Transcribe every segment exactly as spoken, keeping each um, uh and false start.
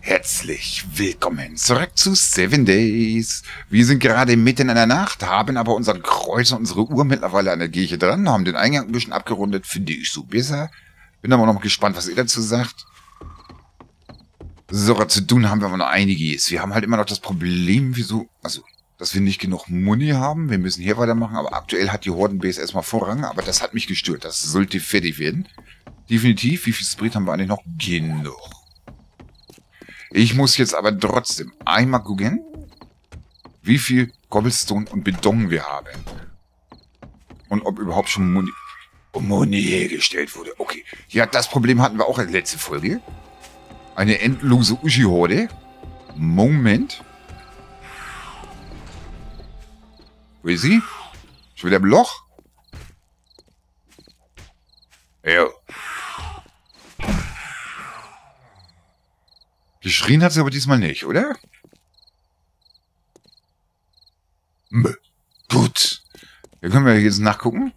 Herzlich willkommen zurück zu Seven Days. Wir sind gerade mitten in der Nacht, haben aber unseren Kreuz und unsere Uhr mittlerweile an der Kirche dran, haben den Eingang ein bisschen abgerundet, finde ich so besser. Bin aber noch gespannt, was ihr dazu sagt. So, zu tun haben wir aber noch einiges. Wir haben halt immer noch das Problem, wieso, also, dass wir nicht genug Muni haben. Wir müssen hier weitermachen, aber aktuell hat die Hordenbase erstmal Vorrang, aber das hat mich gestört. Das sollte fertig werden. Definitiv. Wie viel Sprit haben wir eigentlich noch? Genug. Ich muss jetzt aber trotzdem einmal gucken, wie viel Cobblestone und Beton wir haben. Und ob überhaupt schon Muni, Muni hergestellt wurde. Okay. Ja, das Problem hatten wir auch in der letzten Folge. Eine endlose Uschi-Horde. Moment. Wo ist sie? Schon wieder im Loch? Ja. Geschrien hat sie aber diesmal nicht, oder? Mö. Gut. Dann können wir jetzt nachgucken.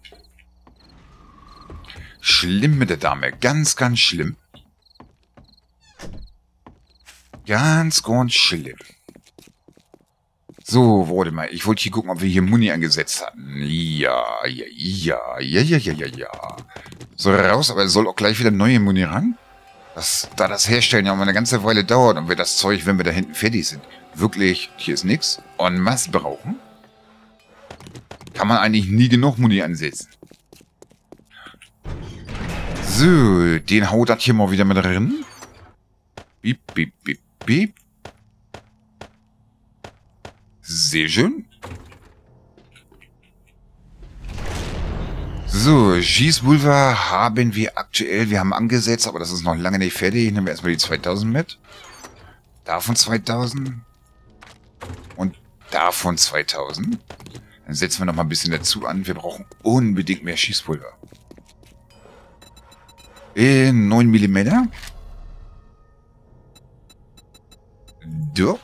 Schlimm mit der Dame. Ganz, ganz schlimm. Ganz, ganz schlimm. So, warte mal. Ich wollte hier gucken, ob wir hier Muni angesetzt hatten. Ja, ja, ja, ja, ja, ja, ja, ja. So, raus, aber es soll auch gleich wieder neue Muni ran. Das, da das Herstellen ja mal eine ganze Weile dauert und wir das Zeug, wenn wir da hinten fertig sind, wirklich, hier ist nix, en masse brauchen, kann man eigentlich nie genug Muni ansetzen. So, den haut das hier mal wieder mit drin. Piep, piep, piep, piep. Sehr schön. So, Schießpulver haben wir aktuell, wir haben angesetzt, aber das ist noch lange nicht fertig. Nehmen wir erstmal die zweitausend mit. Davon zweitausend. Und davon zweitausend. Dann setzen wir noch mal ein bisschen dazu an. Wir brauchen unbedingt mehr Schießpulver. In neun Millimeter. So.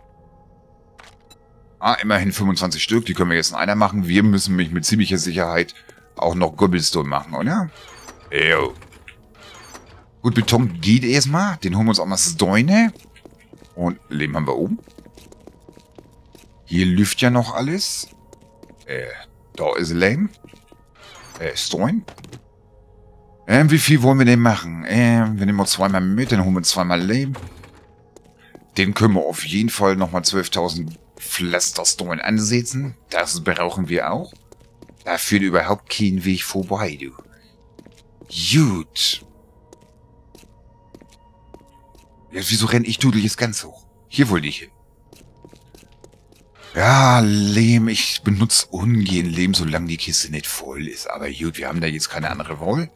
Ah, immerhin fünfundzwanzig Stück. Die können wir jetzt in einer machen. Wir müssen mich mit ziemlicher Sicherheit auch noch Cobblestone machen, oder? Jo. Gut, Beton geht erstmal. Den holen wir uns auch mal Steine. Und Leben haben wir oben. Hier lüft ja noch alles. Äh, da ist Leben. Äh, Stein. Ähm, wie viel wollen wir denn machen? Ähm, wir nehmen wir zweimal mit, dann holen wir zweimal Leben. Den können wir auf jeden Fall nochmal zwölftausend Pflasterstein ansetzen. Das brauchen wir auch. Da führt überhaupt kein Weg vorbei, du. Gut. Jetzt, wieso renne ich Dudel jetzt ganz hoch? Hier wollte ich hin. Ja, Lehm. Ich benutze ungern Lehm, solange die Kiste nicht voll ist. Aber gut, wir haben da jetzt keine andere Wahl.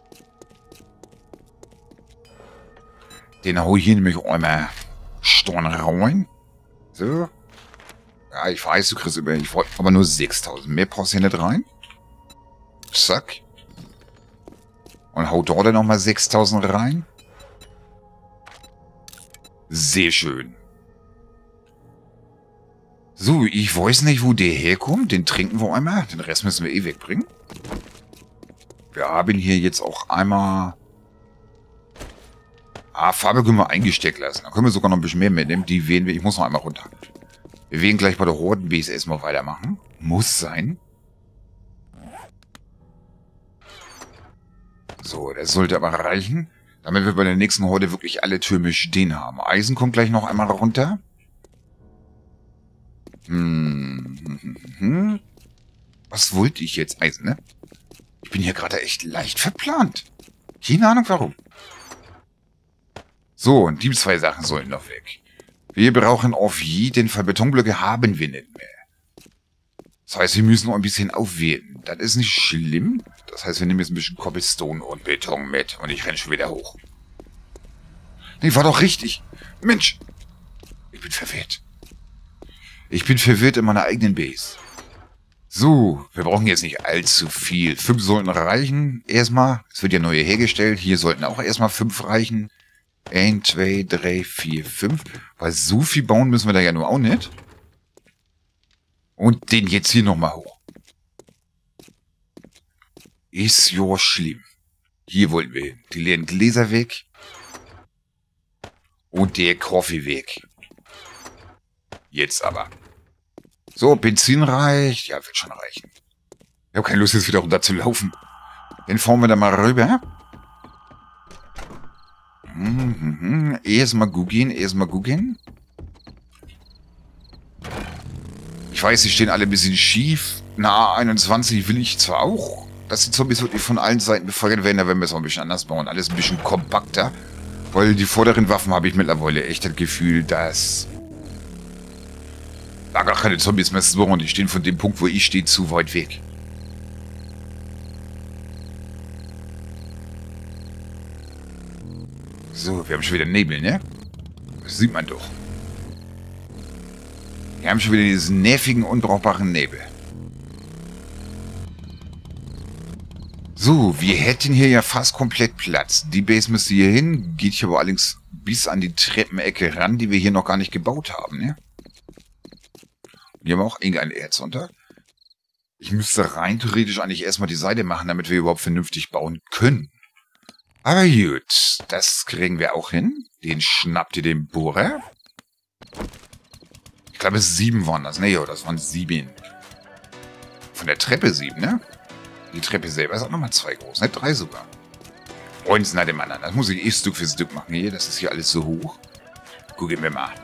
Den hau ich hier nämlich einmal Stein rein. So. Ja, ich weiß, du kriegst über, ich wollte aber nur sechstausend. Mehr brauchst du hier nicht rein. Zack. Und hau dort dann nochmal sechstausend rein. Sehr schön. So, ich weiß nicht, wo der herkommt. Den trinken wir einmal. Den Rest müssen wir eh wegbringen. Wir haben hier jetzt auch einmal... Ah, Farbe können wir eingesteckt lassen. Da können wir sogar noch ein bisschen mehr mitnehmen. Die wählen wir. Ich muss noch einmal runter. Wir werden gleich bei der Hordenbase erstmal weitermachen. Muss sein. So, das sollte aber reichen. Damit wir bei der nächsten Horde wirklich alle Türme stehen haben. Eisen kommt gleich noch einmal runter. Hm. Was wollte ich jetzt? Eisen, ne? Ich bin hier gerade echt leicht verplant. Keine Ahnung warum. So, und die zwei Sachen sollen noch weg. Wir brauchen auf jeden Fall Betonblöcke, haben wir nicht mehr. Das heißt, wir müssen noch ein bisschen aufwerten. Das ist nicht schlimm. Das heißt, wir nehmen jetzt ein bisschen Cobblestone und Beton mit. Und ich renne schon wieder hoch. Nee, war doch richtig. Mensch. Ich bin verwirrt. Ich bin verwirrt in meiner eigenen Base. So, wir brauchen jetzt nicht allzu viel. Fünf sollten reichen. Erstmal. Es wird ja neue hergestellt. Hier sollten auch erstmal fünf reichen. eins, zwei, drei, vier, fünf. Weil so viel bauen müssen wir da ja nur auch nicht. Und den jetzt hier nochmal hoch. Ist ja schlimm. Hier wollten wir hin. Die leeren Gläser weg. Und der Kaffee weg. Jetzt aber. So, Benzin reicht. Ja, wird schon reichen. Ich habe keine Lust, jetzt wieder runter zu laufen. Dann fahren wir da mal rüber. Mhm, erstmal gucken, erstmal gucken. Ich weiß, sie stehen alle ein bisschen schief. Na, A einundzwanzig will ich zwar auch, dass die Zombies wirklich von allen Seiten befeuert werden, da werden wir es auch ein bisschen anders bauen. Alles ein bisschen kompakter. Weil die vorderen Waffen habe ich mittlerweile echt das Gefühl, dass da gar keine Zombies mehr spawnen. Die stehen von dem Punkt, wo ich stehe, zu weit weg. So, wir haben schon wieder Nebel, ne? Das sieht man doch. Wir haben schon wieder diesen nervigen, unbrauchbaren Nebel. So, wir hätten hier ja fast komplett Platz. Die Base müsste hier hin, geht hier aber allerdings bis an die Treppenecke ran, die wir hier noch gar nicht gebaut haben, ne? Wir haben auch irgendein Erz unter. Ich müsste rein theoretisch eigentlich erstmal die Seite machen, damit wir überhaupt vernünftig bauen können. Aber gut, das kriegen wir auch hin. Den schnappt ihr den Bohrer. Ich glaube, sieben waren das. Ne, jo, das waren sieben. Von der Treppe sieben, ne? Die Treppe selber ist auch nochmal zwei groß, ne? Drei sogar. Eins nach dem anderen. Das muss ich eh Stück für Stück machen hier. Das ist hier alles so hoch. Gucken wir mal.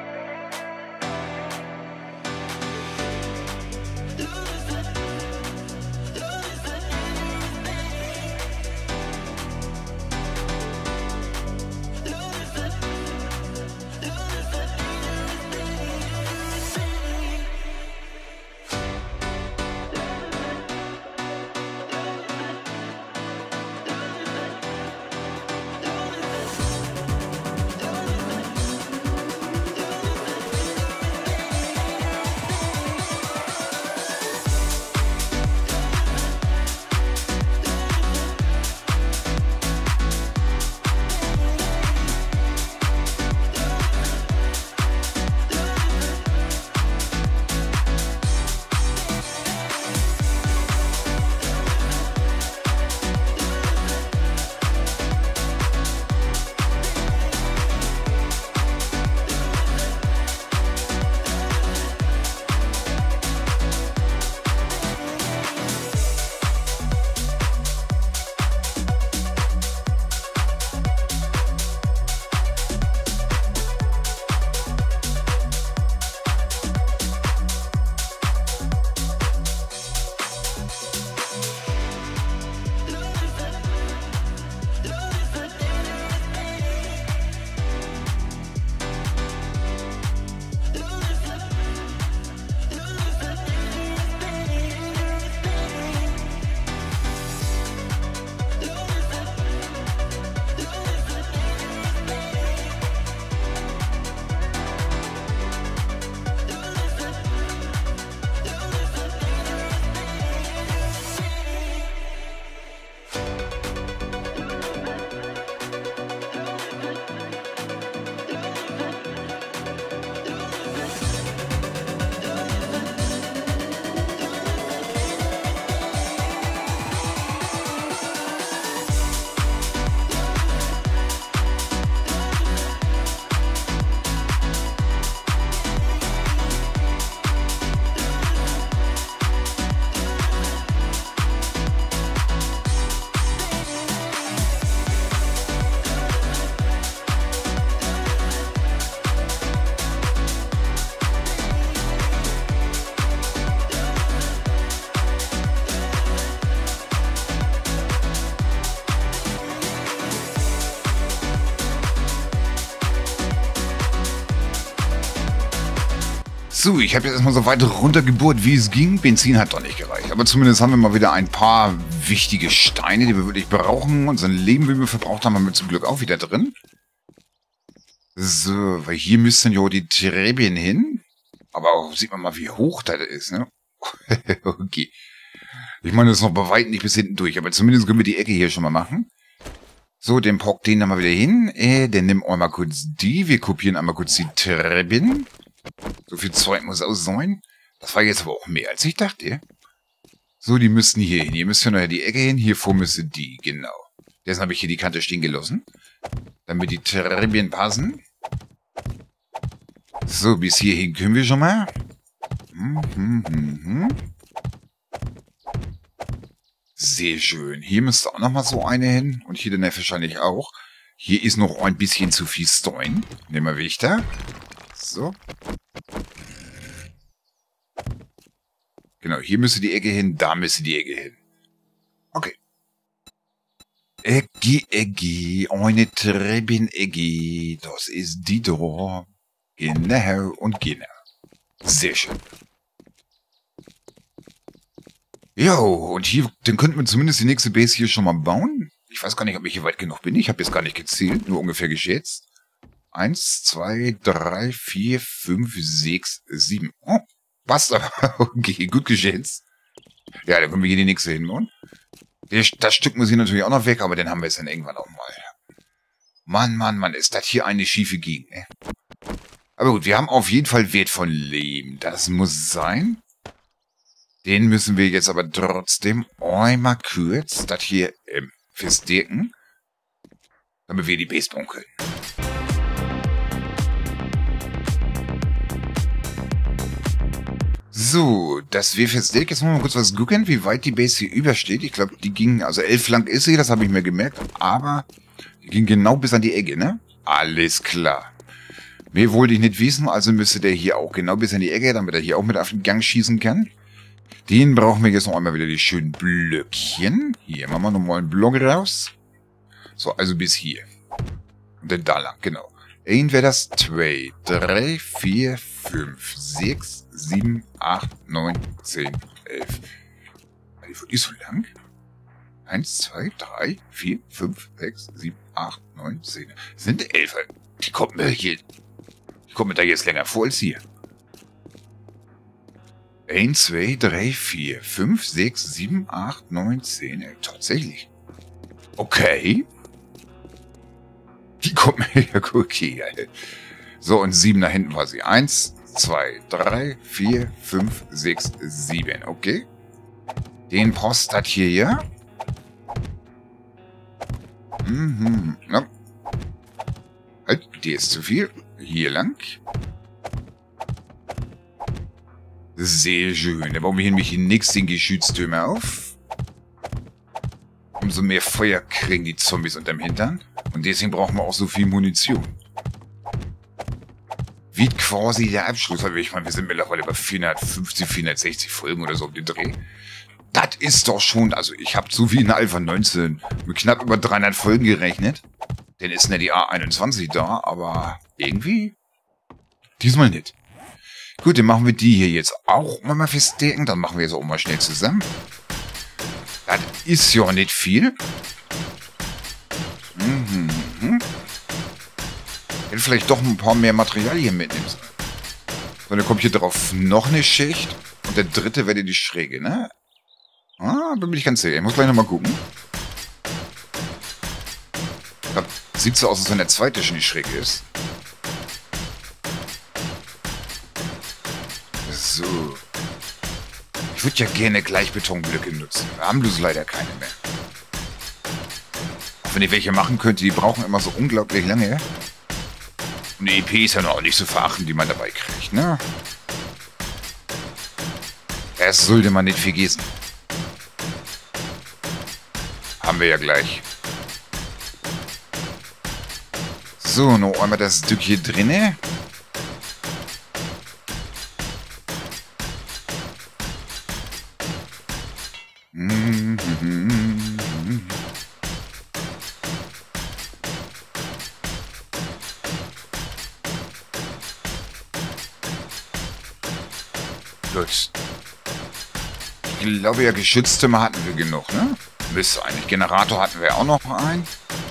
So, ich habe jetzt erstmal so weit runtergebohrt, wie es ging. Benzin hat doch nicht gereicht. Aber zumindest haben wir mal wieder ein paar wichtige Steine, die wir wirklich brauchen. Unser Leben, wie wir verbraucht haben, haben wir zum Glück auch wieder drin. So, weil hier müssen ja die Treppen hin. Aber auch sieht man mal, wie hoch das ist, ne? Okay. Ich meine, das ist noch bei weitem nicht bis hinten durch. Aber zumindest können wir die Ecke hier schon mal machen. So, den packt den dann mal wieder hin. Äh, dann nimm einmal kurz die. Wir kopieren einmal kurz die Treppen. So viel Zeug muss auch sein. Das war jetzt aber auch mehr, als ich dachte. So, die müssten hier hin. Hier müsste nachher die Ecke hin. Hier vor müsste die, genau. Deswegen habe ich hier die Kante stehen gelassen. Damit die Treppen passen. So, bis hierhin können wir schon mal. Hm, hm, hm, hm. Sehr schön. Hier müsste auch noch mal so eine hin. Und hier dann wahrscheinlich auch. Hier ist noch ein bisschen zu viel Stein. Nehmen wir Wächter. So. Genau, hier müsste die Ecke hin, da müsste die Ecke hin. Okay. Ecke, Ecke, eine Treppenecke. Das ist die da. Genau und genau. Sehr schön. Jo, und hier, dann könnten wir zumindest die nächste Base hier schon mal bauen. Ich weiß gar nicht, ob ich hier weit genug bin. Ich habe jetzt gar nicht gezählt, nur ungefähr geschätzt. Eins, zwei, drei, vier, fünf, sechs, sieben. Oh, passt aber. Okay, gut geschätzt. Ja, dann können wir hier die nächste hinbauen. Das Stück muss hier natürlich auch noch weg, aber dann haben wir es dann irgendwann auch mal. Mann, Mann, Mann, ist das hier eine schiefe Gegend, ne? Aber gut, wir haben auf jeden Fall Wert von Leben. Das muss sein. Den müssen wir jetzt aber trotzdem einmal kurz das hier ähm, verstärken, damit wir die Base bauen können. So, das wir verstärken. Jetzt wollen wir mal kurz was gucken, wie weit die Base hier übersteht. Ich glaube, die ging, also elf lang ist sie, das habe ich mir gemerkt, aber die ging genau bis an die Ecke, ne? Alles klar. Mehr wollte ich nicht wissen, also müsste der hier auch genau bis an die Ecke, damit er hier auch mit auf den Gang schießen kann. Den brauchen wir jetzt noch einmal wieder die schönen Blöckchen. Hier machen wir nochmal einen Block raus. So, also bis hier. Und dann da lang, genau. Ein wäre das zwei, drei, vier, fünf, sechs, sieben, acht, neun, zehn, elf. Die wird nicht so lang. Eins, zwei, drei, vier, fünf, sechs, sieben, acht, neun, zehn. Das sind elf. Die kommt mir hier. Die kommt mir da jetzt länger vor als hier. eins, zwei, drei, vier, fünf, sechs, sieben, acht, neun, zehn. Äh, tatsächlich. Okay. Die kommt mir ja okay. So, und sieben da hinten war sie. eins, zwei, drei, vier, fünf, sechs, sieben. Okay. Den Post hat hier ja. Mhm. Ja. Halt, die ist zu viel. Hier lang. Sehr schön. Da bauen wir hier nämlich die nächsten Geschütztürme auf. Umso mehr Feuer kriegen die Zombies unterm Hintern. Und deswegen brauchen wir auch so viel Munition. Wie quasi der Abschluss. Aber ich meine, wir sind mittlerweile bei vierhundertfünfzig, vierhundertsechzig Folgen oder so um den Dreh. Das ist doch schon, also ich habe so wie in Alpha neunzehn mit knapp über dreihundert Folgen gerechnet. Denn ist nicht die A einundzwanzig da, aber irgendwie diesmal nicht. Gut, dann machen wir die hier jetzt auch mal festdecken. Dann machen wir jetzt auch mal schnell zusammen. Das ist ja nicht viel. Mhm, mhm. Hätte vielleicht doch ein paar mehr Materialien mitnehmen sollen. So, dann kommt hier drauf noch eine Schicht. Und der dritte wäre die Schräge, ne? Ah, bin ich ganz sicher. Ich muss gleich nochmal gucken. Das sieht so aus, als wenn der zweite schon die Schräge ist. So. Ich würde ja gerne gleich Betonblöcke nutzen. Wir haben bloß leider keine mehr. Auch wenn ich welche machen könnte, die brauchen immer so unglaublich lange. Und die E P ist ja noch nicht so verachten, die man dabei kriegt, ne? Das sollte man nicht vergessen. Haben wir ja gleich. So, noch einmal das Stück hier drinne. Gut. Ich glaube ja, Geschütztürme hatten wir genug, ne? Müsste eigentlich. Generator hatten wir auch noch einen.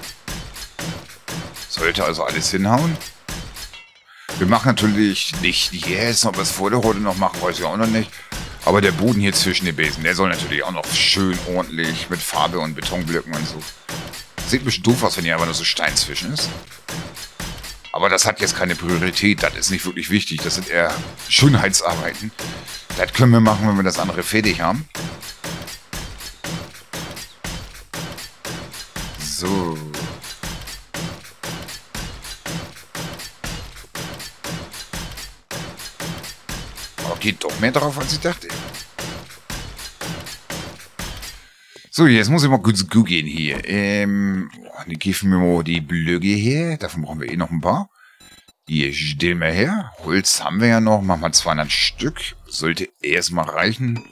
Sollte also alles hinhauen. Wir machen natürlich nicht jetzt, ob wir es vor der Runde noch machen, weiß ich auch noch nicht. Aber der Boden hier zwischen den Basen, der soll natürlich auch noch schön ordentlich mit Farbe und Betonblöcken und so. Sieht ein bisschen doof aus, wenn hier einfach nur so Stein zwischen ist. Aber das hat jetzt keine Priorität, das ist nicht wirklich wichtig. Das sind eher Schönheitsarbeiten. Das können wir machen, wenn wir das andere fertig haben. So. geht doch mehr drauf, als ich dachte. So, jetzt muss ich mal kurz gucken hier. Ähm, dann geben wir mal die Blöcke her. Davon brauchen wir eh noch ein paar. Hier, stellen wir her. Holz haben wir ja noch. Machen wir zweihundert Stück. Sollte erstmal reichen.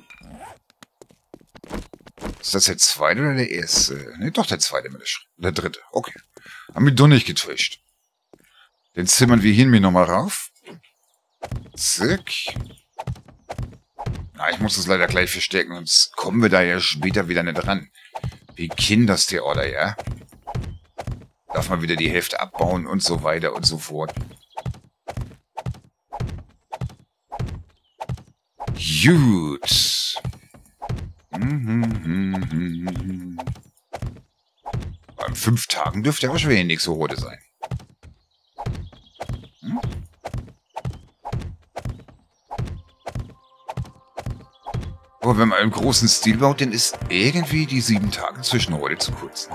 Ist das der zweite oder der erste? Ne, doch der zweite mit der Schritt. Der dritte. Okay. Haben wir doch nicht getäuscht. Den zimmern wir hier mir nochmal rauf. Zack. Na, ich muss das leider gleich verstecken, sonst kommen wir da ja später wieder nicht ran. Wie kind das der Order, ja? Darf man wieder die Hälfte abbauen und so weiter und so fort. Gut. Mhm. An fünf Tagen dürfte aber schon wieder die nächste Horde sein. Hm? Aber wenn man im großen Stil baut, dann ist irgendwie die sieben Tage Zwischenhorde zu kurz.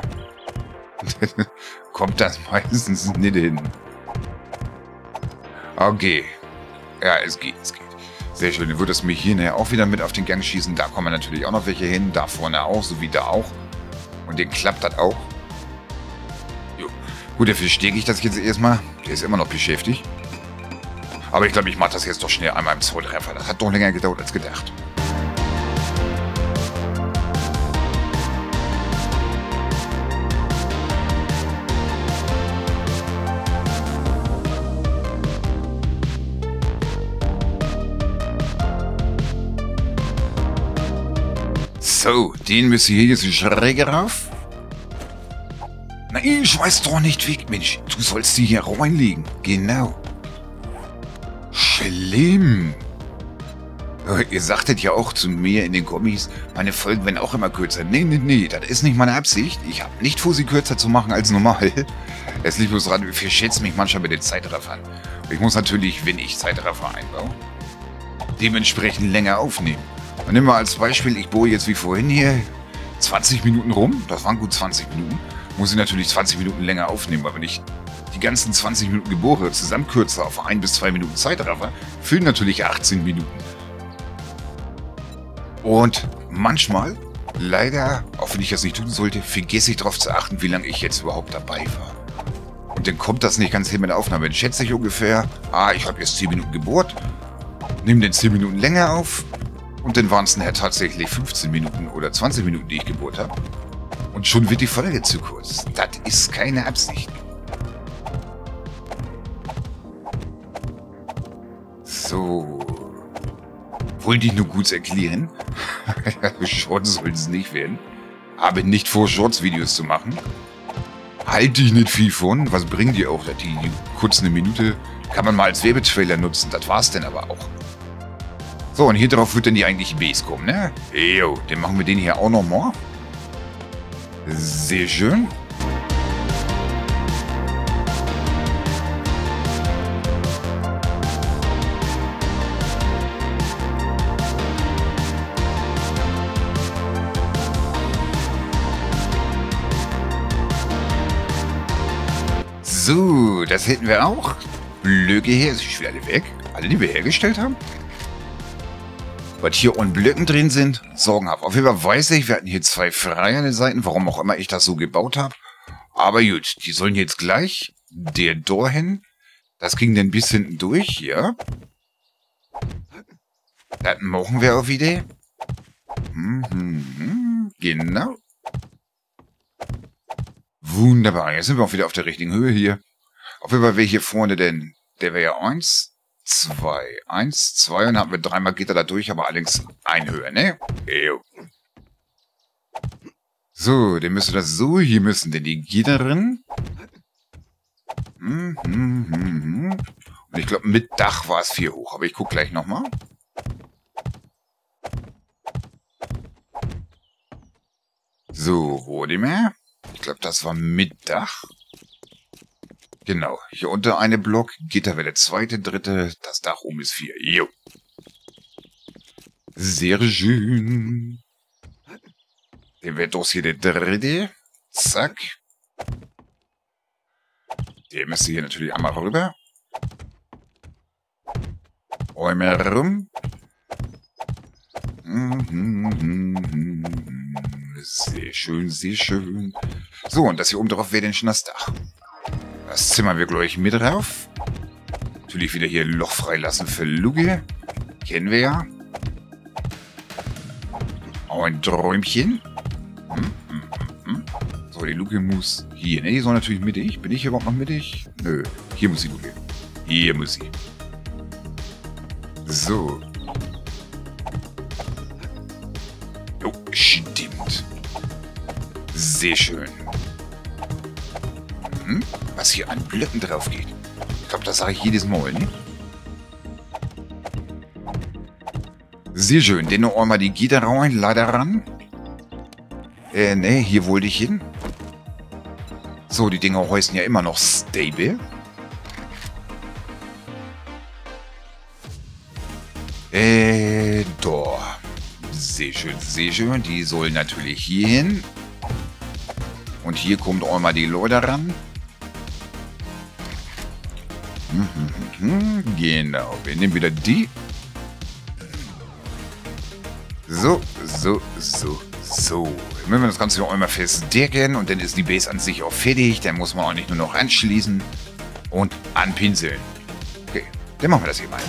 Kommt das meistens nicht hin. Okay. Ja, es geht, es geht. Sehr schön. Dann wird es mir hier nachher auch wieder mit auf den Gang schießen. Da kommen natürlich auch noch welche hin. Da vorne auch, so wie da auch. Und den klappt das auch. Jo. Gut, dafür stecke ich das jetzt erstmal. Der ist immer noch beschäftigt. Aber ich glaube, ich mache das jetzt doch schnell einmal im Zolltreffer. Das hat doch länger gedauert als gedacht. So, den müssen wir hier jetzt schräg rauf. Nein, ich weiß doch nicht weg, Mensch. Du sollst die hier reinlegen. Genau. Schlimm. Ihr sagtet ja auch zu mir in den Kommis, meine Folgen werden auch immer kürzer. Nee, nee, nee, das ist nicht meine Absicht. Ich habe nicht vor, sie kürzer zu machen als normal. Es liegt bloß daran, ich verschätze mich manchmal mit den Zeitraffern. Ich muss natürlich, wenn ich Zeitraffer einbaue, dementsprechend länger aufnehmen. Und nehmen wir als Beispiel, ich bohre jetzt wie vorhin hier zwanzig Minuten rum. Das waren gut zwanzig Minuten. Muss ich natürlich zwanzig Minuten länger aufnehmen, weil wenn ich die ganzen zwanzig Minuten gebohre zusammenkürze auf ein bis zwei Minuten Zeitraffer, füllen natürlich achtzehn Minuten. Und manchmal, leider, auch wenn ich das nicht tun sollte, vergesse ich darauf zu achten, wie lange ich jetzt überhaupt dabei war. Und dann kommt das nicht ganz hin mit der Aufnahme. Dann schätze ich ungefähr, ah, ich habe jetzt zehn Minuten gebohrt, nehme den zehn Minuten länger auf. Und dann waren es nachher tatsächlich fünfzehn Minuten oder zwanzig Minuten, die ich gebohrt habe. Und schon wird die Folge zu kurz. Das ist keine Absicht. So. Wollte ich nur gut erklären. Shorts sollten es nicht werden. Habe nicht vor, Shorts-Videos zu machen. Halte ich nicht viel von. Was bringen die auch? Die kurz eine Minute kann man mal als Werbetrailer nutzen. Das war's dann aber auch. So, und hier drauf wird dann die eigentliche Base kommen, ne? Jo, dann machen wir den hier auch nochmal. Sehr schön. So, das hätten wir auch. Blöcke her, ist wieder alle weg. Alle, die wir hergestellt haben. Was hier und Blöcken drin sind, sorgenhaft. Auf jeden Fall weiß ich, wir hatten hier zwei frei an den Seiten, warum auch immer ich das so gebaut habe. Aber gut, die sollen jetzt gleich der Door hin. Das ging dann bis hinten durch, ja. Das machen wir auch wieder. Mhm, genau. Wunderbar, jetzt sind wir auch wieder auf der richtigen Höhe hier. Auf jeden Fall wäre hier vorne denn, der wäre ja eins. Zwei. Eins, zwei und dann haben wir dreimal geht er da durch, aber allerdings ein Höhe, ne? Ew. So, dann müsste das so, hier müssen denn die Gitter drin. Hm, hm, hm, hm. Und ich glaube, mit Dach war es vier hoch, aber ich gucke gleich nochmal. So, wo die mehr? Ich glaube, das war mit Dach. Genau, hier unter eine Block, Gitter wäre der zweite, dritte, das Dach oben ist vier. Jo. Sehr schön. Der wird doch hier der dritte. Zack. Der müsste hier natürlich einmal rüber. Einmal rum. Sehr schön, sehr schön. So, und das hier oben drauf wäre dann schon das Dach. Das zimmern wir gleich mit drauf. Natürlich wieder hier Loch freilassen für Luge. Kennen wir ja. Ein Träumchen. Hm, hm, hm, hm. So, die Luke muss hier. Ne, die soll natürlich mittig. Bin ich hier überhaupt noch mittig? Nö. Hier muss die Luke. Hier muss sie. So. Oh, stimmt. Sehr schön. Hm? Was hier an Blöcken drauf geht. Ich glaube, das sage ich jedes Mal, ne? Sehr schön. Den noch einmal die Gitter rein, leider ran. Äh, ne, hier wollte ich hin. So, die Dinger heißen ja immer noch stable. Äh, da. Sehr schön, sehr schön. Die sollen natürlich hier hin. Und hier kommt auch mal die Leute ran. Genau, wir nehmen wieder die. So, so, so, so. Dann müssen wir das Ganze noch einmal festdecken und dann ist die Base an sich auch fertig. Dann muss man auch nicht nur noch anschließen und anpinseln. Okay, dann machen wir das hier mal.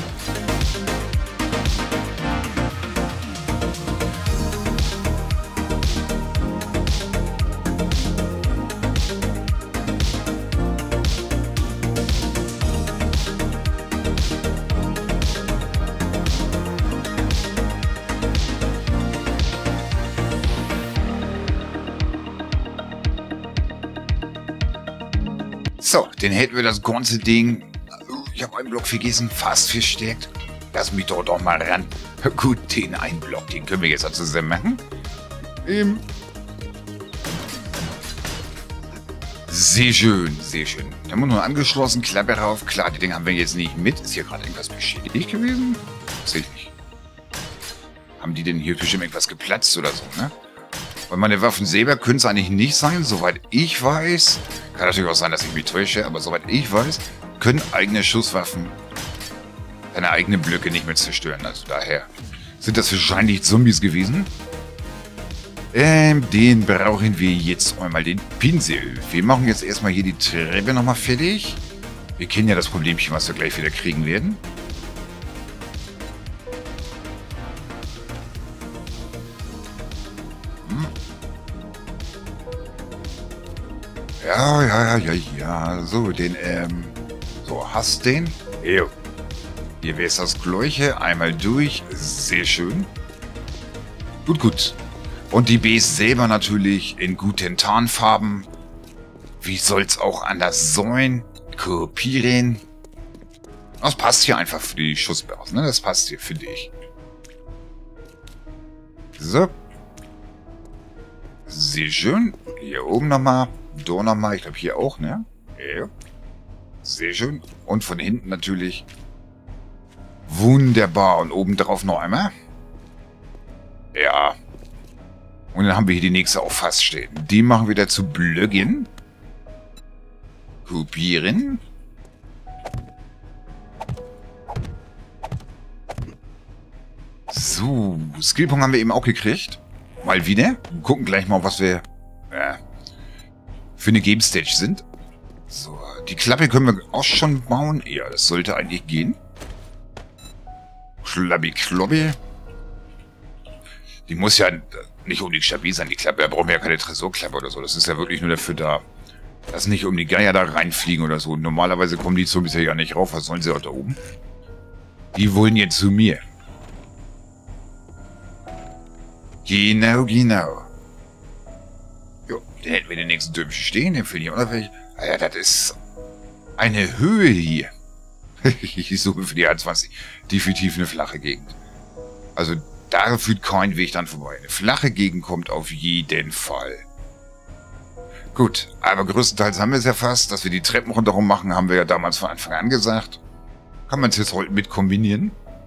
So, dann hätten wir das ganze Ding. Ich habe einen Block vergessen, fast verstärkt. Lass mich doch doch mal ran. Gut, den einen Block, den können wir jetzt auch zusammen machen. Ähm. Sehr schön, sehr schön. Dann haben wir nur angeschlossen, Klappe rauf. Klar, die Dinge haben wir jetzt nicht mit. Ist hier gerade irgendwas beschädigt gewesen? Sehe ich nicht. Haben die denn hier bestimmt irgendwas geplatzt oder so, ne? Weil meine Waffen selber können es eigentlich nicht sein, soweit ich weiß. Kann natürlich auch sein, dass ich mich täusche, aber soweit ich weiß, können eigene Schusswaffen deine eigenen Blöcke nicht mehr zerstören. Also daher sind das wahrscheinlich Zombies gewesen. Ähm, den brauchen wir jetzt einmal, den Pinsel. Wir machen jetzt erstmal hier die Treppe nochmal fertig. Wir kennen ja das Problemchen, was wir gleich wieder kriegen werden. Ja, ja, ja, ja, ja. So, den, ähm... So, hast den? Jo. Hier wäre es das Gleiche. Einmal durch. Sehr schön. Gut, gut. Und die Base selber natürlich in guten Tarnfarben. Wie soll's auch anders sein? Kopieren. Das passt hier einfach für die Schussbörse, ne? Das passt hier, finde ich. So. Sehr schön. Hier oben nochmal. Da nochmal. Ich glaube hier auch, ne? Ja. Sehr schön. Und von hinten natürlich. Wunderbar. Und oben drauf noch einmal. Ja. Und dann haben wir hier die nächste auch fast stehen. Die machen wir dazu Blöcken. Kopieren. So. Skillpunkt haben wir eben auch gekriegt. Mal wieder. Wir gucken gleich mal, was wir äh, für eine Game Stage sind. So. Die Klappe können wir auch schon bauen. Ja, das sollte eigentlich gehen. Schlabbi Klobbi. Die muss ja nicht unbedingt stabil sein, die Klappe. Da brauchen wir ja keine Tresorklappe oder so. Das ist ja wirklich nur dafür da, dass nicht um die Geier da reinfliegen oder so. Normalerweise kommen die Zombies ja nicht rauf. Was sollen sie auch da oben? Die wollen jetzt zu mir. Genau, genau. Jo, dann hätten wir den nächsten Türmchen stehen. Den finde ich auch noch welche. Ja, das ist eine Höhe hier. Ich suche für die A zwanzig definitiv eine flache Gegend. Also da führt kein Weg dann vorbei. Eine flache Gegend kommt auf jeden Fall. Gut, aber größtenteils haben wir es ja fast. Dass wir die Treppen rundherum machen, haben wir ja damals von Anfang an gesagt. Kann man es jetzt heute mit kombinieren.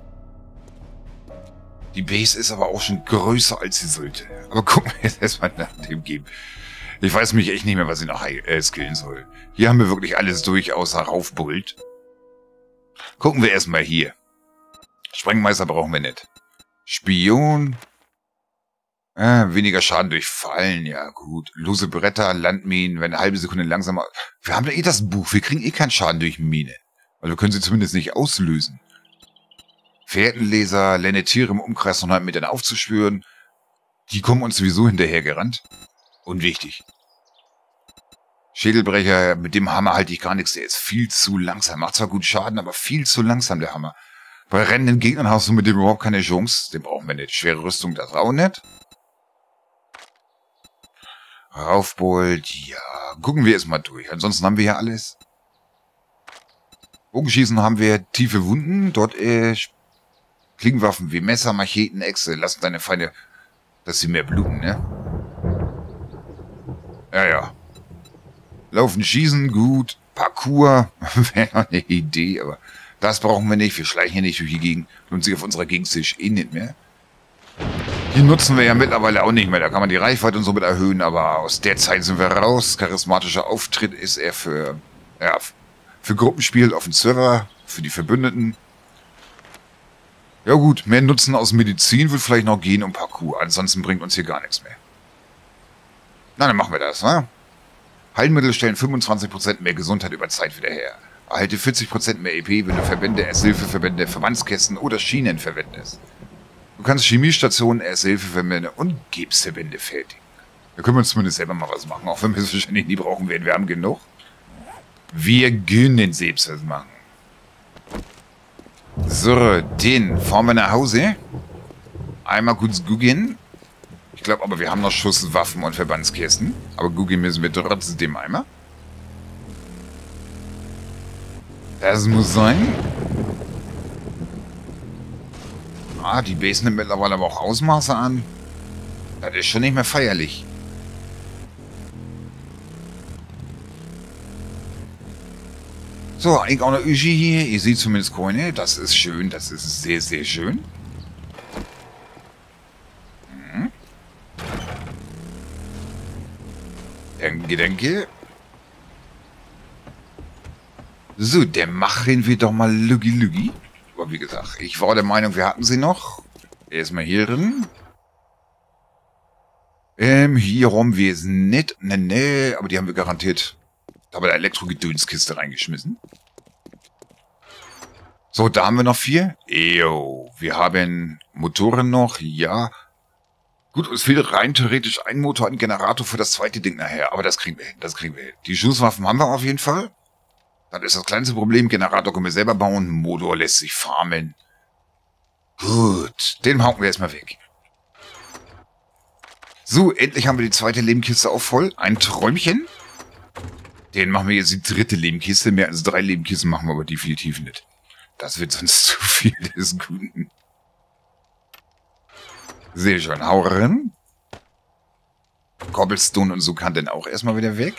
Die Base ist aber auch schon größer, als sie sollte. Aber gucken wir jetzt erstmal nach dem Game. Ich weiß mich echt nicht mehr, was ich noch äh, skillen soll. Hier haben wir wirklich alles durch, außer Raufbult. Gucken wir erstmal hier. Sprengmeister brauchen wir nicht. Spion. Äh, weniger Schaden durch Fallen, ja gut. Lose Bretter, Landminen, wenn eine halbe Sekunde langsamer... Wir haben ja eh das Buch, wir kriegen eh keinen Schaden durch Mine. Also wir können sie zumindest nicht auslösen. Fährtenleser, lerne Tiere im Umkreis von hundert Metern aufzuspüren. Die kommen uns sowieso hinterhergerannt. Unwichtig. Schädelbrecher, mit dem Hammer halte ich gar nichts, der ist viel zu langsam. Macht zwar gut Schaden, aber viel zu langsam, der Hammer. Bei rennenden Gegnern hast du mit dem überhaupt keine Chance. Den brauchen wir nicht. Schwere Rüstung, das auch nicht. Raufbold, ja, gucken wir erstmal durch. Ansonsten haben wir ja alles. Bogenschießen haben wir tiefe Wunden. Dort äh, Klingenwaffen wie Messer, Macheten, Äxte lassen deine Feinde, dass sie mehr bluten, ne? Ja, ja. Laufen, schießen, gut. Parkour wäre noch eine Idee, aber das brauchen wir nicht. Wir schleichen hier nicht durch die Gegend. Lohnt sich auf unserer Gegend eh nicht mehr. Die nutzen wir ja mittlerweile auch nicht mehr. Da kann man die Reichweite und so mit erhöhen, aber aus der Zeit sind wir raus. Charismatischer Auftritt ist er für, ja, für Gruppenspiel auf dem Server, für die Verbündeten. Ja gut, mehr Nutzen aus Medizin wird vielleicht noch gehen und Parkour. Ansonsten bringt uns hier gar nichts mehr. Na, dann machen wir das, ne? Heilmittel stellen fünfundzwanzig Prozent mehr Gesundheit über Zeit wieder her. Erhalte vierzig Prozent mehr E P, wenn du Verbände, Ersthilfeverbände, Verbandskästen oder Schienen verwendest. Du kannst Chemiestationen, Ersthilfeverbände und Gipsverbände fertigen. Da können wir uns zumindest selber mal was machen, auch wenn wir es wahrscheinlich nie brauchen werden. Wir haben genug. Wir gönnen selbst was machen. So, den fahren wir nach Hause. Einmal kurz gucken. Ich glaube aber, wir haben noch Schusswaffen und Verbandskästen. Aber gucken müssen wir trotzdem einmal. Das muss sein. Ah, die Base nimmt mittlerweile aber auch Ausmaße an. Das ist schon nicht mehr feierlich. So, eigentlich auch noch Uji hier. Ihr seht zumindest Coine. Das ist schön. Das ist sehr, sehr schön. Hm. Danke, danke. So, dann machen wir doch mal Lügi Lügi. Aber wie gesagt, ich war der Meinung, wir hatten sie noch. Erstmal hier drin. Ähm, hier haben wir es nicht. Ne, ne, aber die haben wir garantiert da bei der Elektro-Gedönskiste reingeschmissen. So, da haben wir noch vier. Ejo, wir haben Motoren noch, ja. Gut, es fehlt rein theoretisch ein Motor, ein Generator für das zweite Ding nachher. Aber das kriegen wir hin, das kriegen wir hin. Die Schusswaffen haben wir auf jeden Fall. Das ist das kleinste Problem. Generator können wir selber bauen. Motor lässt sich farmen. Gut, den hauen wir erstmal weg. So, endlich haben wir die zweite Lebenkiste auch voll. Ein Träumchen. Den machen wir jetzt die dritte Lebenkiste. Mehr als drei Lebenkisten machen wir aber definitiv nicht. Das wird sonst zu viel des Guten. Sehr schön. Hau rein. Cobblestone und so kann dann auch erstmal wieder weg.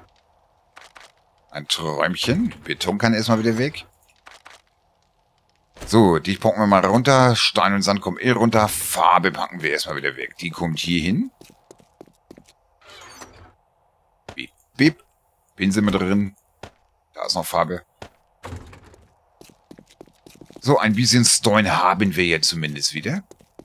Ein Träumchen. Beton kann erstmal wieder weg. So, die packen wir mal runter. Stein und Sand kommen eh runter. Farbe packen wir erstmal wieder weg. Die kommt hier hin. Bip, bip. Pinsel mit drin. Da ist noch Farbe. So, ein bisschen Stein haben wir jetzt zumindest wieder.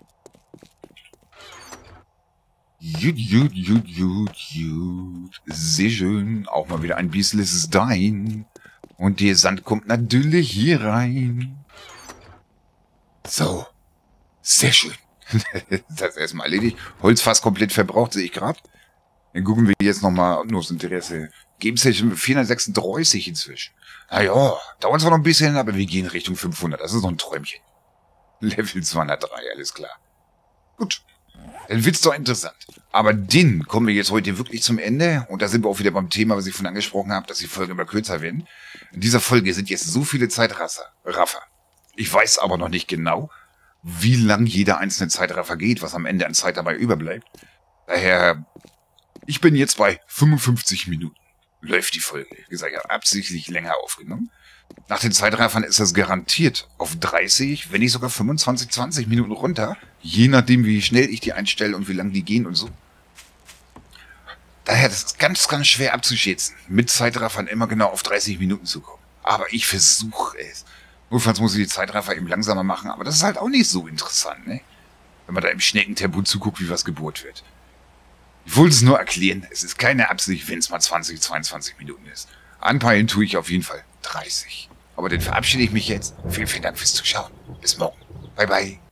Gut, gut, gut, gut, gut. Sehr schön. Auch mal wieder ein bisschen Stein. Und der Sand kommt natürlich hier rein. So. Sehr schön. Das ist erstmal erledigt. Holz fast komplett verbraucht, sehe ich gerade. Dann gucken wir jetzt nochmal, nur das Interesse. Geben es vierhundertsechsunddreißig inzwischen. Naja, dauert zwar noch ein bisschen, aber wir gehen Richtung fünfhundert. Das ist noch ein Träumchen. Level zweihundertdrei, alles klar. Gut. Dann wird's doch interessant. Aber den kommen wir jetzt heute wirklich zum Ende. Und da sind wir auch wieder beim Thema, was ich vorhin angesprochen habe, dass die Folgen immer kürzer werden. In dieser Folge sind jetzt so viele Zeitraffer. Ich weiß aber noch nicht genau, wie lang jeder einzelne Zeitraffer geht, was am Ende an Zeit dabei überbleibt. Daher, ich bin jetzt bei fünfundfünfzig Minuten. Läuft die Folge. Wie gesagt, ich habe absichtlich länger aufgenommen. Nach den Zeitraffern ist das garantiert auf dreißig, wenn nicht sogar fünfundzwanzig, zwanzig Minuten runter. Je nachdem, wie schnell ich die einstelle und wie lang die gehen und so. Daher, das ist ganz, ganz schwer abzuschätzen, mit Zeitraffern immer genau auf dreißig Minuten zu kommen. Aber ich versuche es. Notfalls muss ich die Zeitraffer eben langsamer machen, aber das ist halt auch nicht so interessant, ne? wenn man da im Schneckentempo zuguckt, wie was gebohrt wird. Ich wollte es nur erklären, es ist keine Absicht, wenn es mal zwanzig, zweiundzwanzig Minuten ist. Anpeilen tue ich auf jeden Fall dreißig. Aber dann verabschiede ich mich jetzt. Vielen, vielen Dank fürs Zuschauen. Bis morgen. Bye, bye.